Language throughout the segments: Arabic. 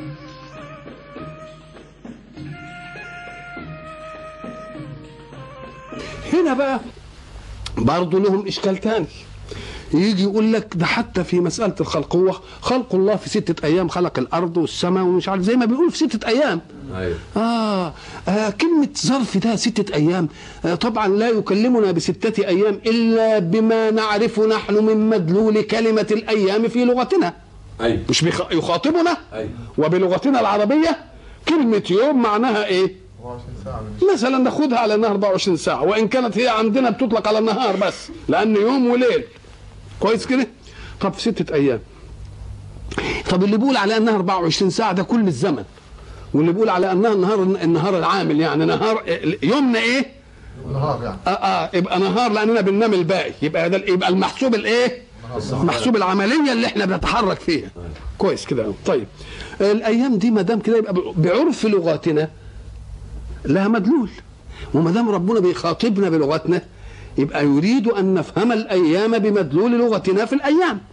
هنا بقى برضه لهم اشكال تاني، يجي يقول لك ده حتى في مساله الخلق، هو خلق الله في 6 ايام خلق الارض والسماء ومش عارف زي ما بيقول في 6 ايام. ايوه كلمه ظرف ده 6 ايام طبعا لا يكلمنا ب6 ايام الا بما نعرف نحن من مدلول كلمه الايام في لغتنا. ايوه مش يخاطبنا. ايوه وبلغتنا العربيه كلمه يوم معناها ايه؟ 24 ساعة مثلا ناخدها على انها 24 ساعه، وان كانت هي عندنا بتطلق على النهار بس لان يوم وليل. كويس كده؟ طب في 6 ايام. طب اللي بيقول على انها 24 ساعه ده كل الزمن، واللي بيقول على انها النهار العامل، يعني نهار يومنا ايه؟ نهار يعني يبقى نهار لاننا بننام الباقي، يبقى المحسوب الايه؟ محسوب العمليه اللي احنا بنتحرك فيها. كويس كده. طيب الايام دي ما دام كده يبقى بعرف لغاتنا لها مدلول، وما دام ربنا بيخاطبنا بلغتنا يبقى يريد ان نفهم الايام بمدلول لغتنا في الايام.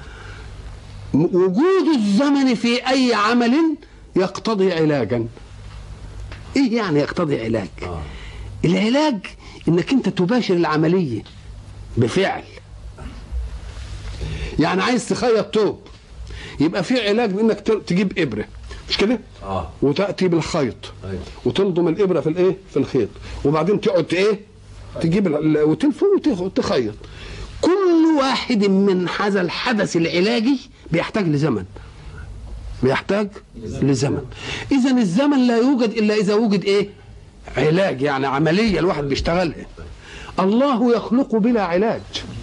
وجود الزمن في اي عمل يقتضي علاجا. ايه يعني يقتضي علاج؟ العلاج انك انت تباشر العمليه بفعل. يعني عايز تخيط توب يبقى في علاج بانك تجيب ابره، مش كده؟ وتاتي بالخيط وتلضم الابره في الايه؟ في الخيط، وبعدين تقعد ايه؟ تجيب وتلف وتخيط. كل واحد من هذا الحدث العلاجي بيحتاج لزمن. بيحتاج لزمن. اذا الزمن لا يوجد الا اذا وجد ايه؟ علاج، يعني عمليه الواحد بيشتغلها. الله يخلق بلا علاج.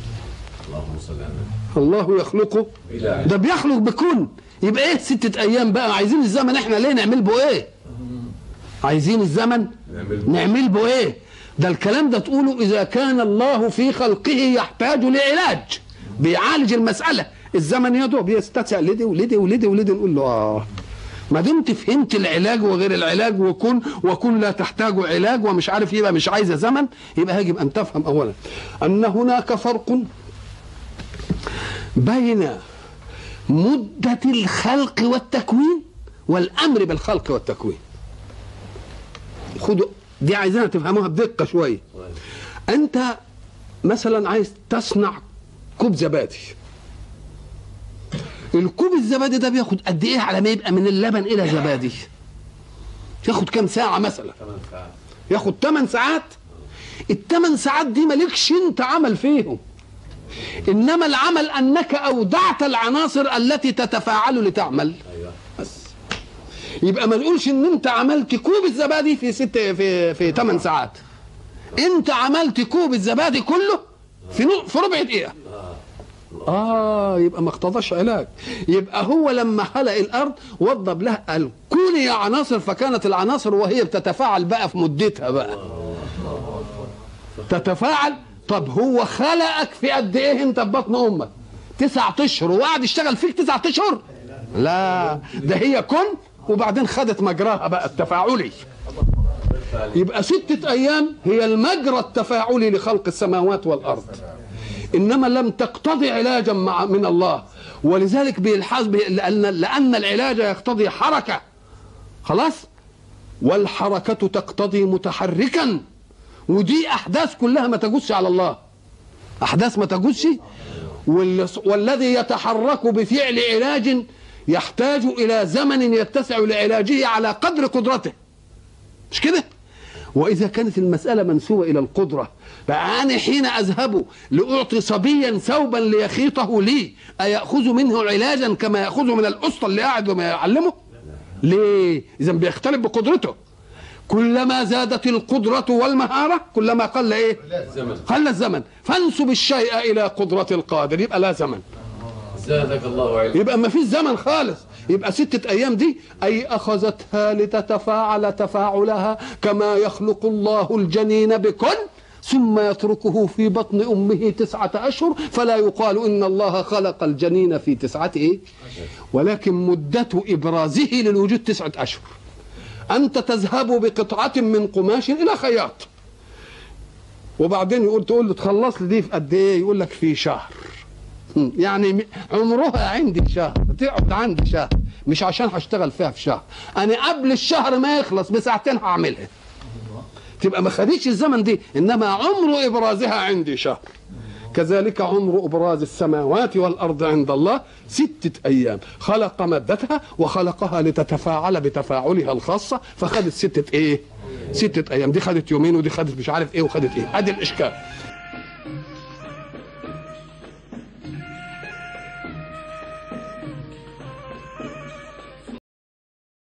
الله يخلقه ده بيخلق بكون. يبقى ايه 6 ايام بقى؟ عايزين الزمن احنا ليه نعمل به ايه؟ عايزين الزمن نعمل به ايه؟ ده الكلام ده تقوله اذا كان الله في خلقه يحتاج لعلاج بيعالج المساله. الزمن يا دوب يستسع لدي ولدي ولدي ولدي، نقول له ما دمت فهمت العلاج وغير العلاج وكن لا تحتاج علاج ومش عارف يبقى مش عايزه زمن، يبقى يجب ان تفهم اولا ان هناك فرق بين مدة الخلق والتكوين والأمر بالخلق والتكوين. خدوا دي عايزينها تفهموها بدقة شوية. أنت مثلا عايز تصنع كوب زبادي. الكوب الزبادي ده بياخد قد إيه على ما يبقى من اللبن إلى زبادي؟ ياخد كام ساعة مثلا؟ ياخد 8 ساعات. ال8 ساعات دي مالكش أنت عمل فيهم، إنما العمل أنك أودعت العناصر التي تتفاعل لتعمل. بس يبقى ما نقولش إن أنت عملت كوب الزبادي في 8 ساعات. أنت عملت كوب الزبادي كله في ربع دقيقة. يبقى ما اقتضاش علاج. يبقى هو لما خلق الأرض وضب لها قال كوني يا عناصر، فكانت العناصر وهي بتتفاعل بقى في مدتها بقى تتفاعل. طب هو خلقك في قد ايه انت في بطن امك؟ 9 اشهر وقعد يشتغل فيك 9 اشهر؟ لا، ده هي كن وبعدين خدت مجراها بقى التفاعلي. يبقى 6 ايام هي المجرى التفاعلي لخلق السماوات والارض، انما لم تقتضي علاجا من الله. ولذلك بيلحظ لان العلاج يقتضي حركه. خلاص؟ والحركه تقتضي متحركا، ودي احداث كلها ما تجوزش على الله، احداث ما تجوزش. والذي يتحرك بفعل علاج يحتاج الى زمن يتسع لعلاجه على قدر قدرته، مش كده؟ واذا كانت المساله منسوبه الى القدره، فانا حين اذهب لاعطي صبيا ثوبا ليخيطه لي اياخذ منه علاجا كما ياخذ من الاسطى اللي قاعد وما يعلمه؟ ليه؟ اذا بيختلف بقدرته. كلما زادت القدرة والمهارة كلما قل ايه؟ قل الزمن. فانسب الشيء الى قدرة القادر يبقى لا زمن. زادك الله علما. يبقى ما فيش زمن خالص. يبقى 6 ايام دي اي اخذتها لتتفاعل تفاعلها كما يخلق الله الجنين بكن ثم يتركه في بطن امه 9 اشهر، فلا يقال ان الله خلق الجنين في 9 ايه؟ ولكن مدة ابرازه للوجود 9 اشهر. أنت تذهب بقطعة من قماش إلى خياط، وبعدين تقول له تخلص لي دي في قد إيه؟ يقول لك في شهر. يعني عمرها عندي شهر، تقعد عندي شهر. مش عشان هشتغل فيها في شهر، انا قبل الشهر ما يخلص بساعتين هعملها، تبقى ما خدتش الزمن دي، انما عمر ابرازها عندي شهر. كذلك عمر ابراز السماوات والارض عند الله 6 ايام، خلق مادتها وخلقها لتتفاعل بتفاعلها الخاصه، فخدت 6 ايه؟ 6 ايام، دي خدت يومين ودي خدت مش عارف ايه وخدت ايه، ادي الاشكال.